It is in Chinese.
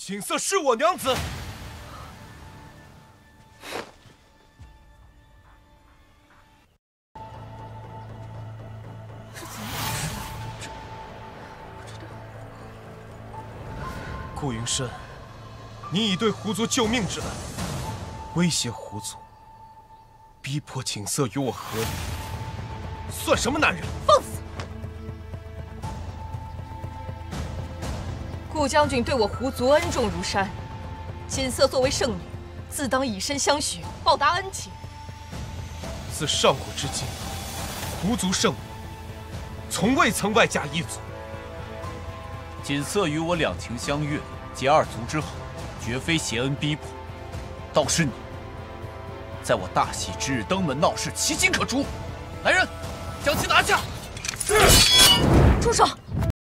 景色是我娘子。顾云深，你以对狐族救命之恩，威胁狐族，逼迫景色与我和离，算什么男人？ 放肆！顾将军对我狐族恩重如山，锦瑟作为圣女，自当以身相许，报答恩情。 自上古至今，狐族圣女从未曾外嫁一族。 锦瑟与我两情相悦，结二族之好，绝非挟恩逼迫，倒是你，在我大喜之日登门闹事，其心可诛。来人，将其拿下！ 住手！